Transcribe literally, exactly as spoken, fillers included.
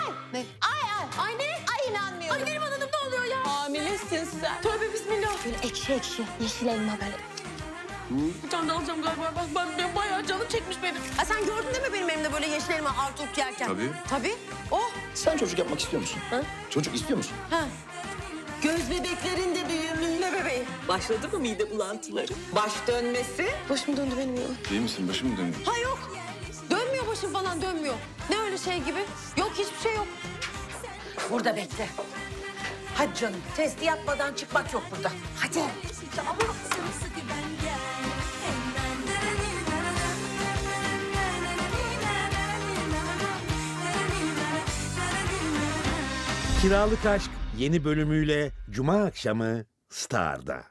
Ay. Ne? Ay ay. Ay ne? Ay inanmıyorum. Ay Neriman Hanım ne oluyor ya? Hamilesin sen. Tövbe bismillah. Böyle ekşi ekşi. Yeşil elma böyle. Bir tane daha alacağım galiba. Bak ben, ben bayağı canım çekmiş benim. Ha, sen gördün değil mi benim elimde böyle yeşil elma artuk yerken? Tabii. Tabii. Oh. Sen çocuk yapmak istiyor musun? Ha? Çocuk istiyor musun? Ha. Göz bebeklerin de büyümünün ne bebeği? Başladı mı mide bulantıları? Baş dönmesi? Başım döndü benim ya. İyi misin? Başım mı dönüyor? Ha yok. Dönmüyor başım falan dönmüyor. Ne öyle şey gibi? Yok hiçbir şey yok. Burada bekle. Hadi canım. Testi yapmadan çıkmak yok burada. Hadi. Kiralık Aşk yeni bölümüyle Cuma akşamı Star'da.